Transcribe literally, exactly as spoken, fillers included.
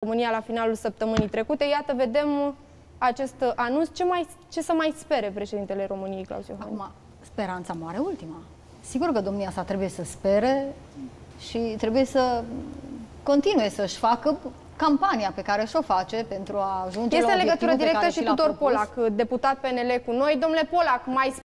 România la finalul săptămânii trecute. Iată, vedem acest anunț. Ce, mai, ce să mai spere președintele României, Klaus Iohannis? Acum, speranța moare ultima. Sigur că domnia sa trebuie să spere și trebuie să continue să-și facă campania pe care și-o face pentru a ajunge este la în legătură obiectivul pe directă care și și l-a Tudor propus. Polac, deputat P N L cu noi. Domnule Polac, mai